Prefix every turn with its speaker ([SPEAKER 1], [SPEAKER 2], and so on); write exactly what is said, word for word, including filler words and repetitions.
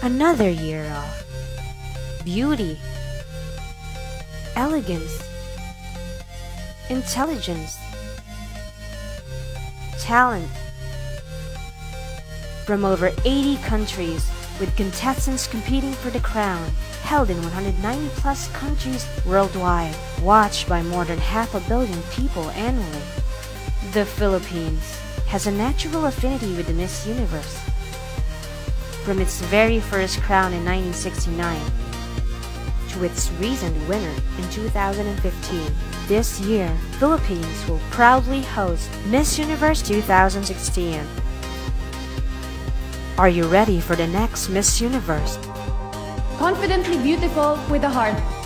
[SPEAKER 1] Another year of beauty, elegance, intelligence, talent from over eighty countries, with contestants competing for the crown, held in one hundred ninety plus countries worldwide, watched by more than half a billion people annually. The Philippines has a natural affinity with the Miss Universe. From its very first crown in nineteen sixty-nine to its recent winner in two thousand fifteen, this year, Philippines will proudly host Miss Universe two thousand sixteen. Are you ready for the next Miss Universe?
[SPEAKER 2] Confidently beautiful with a heart.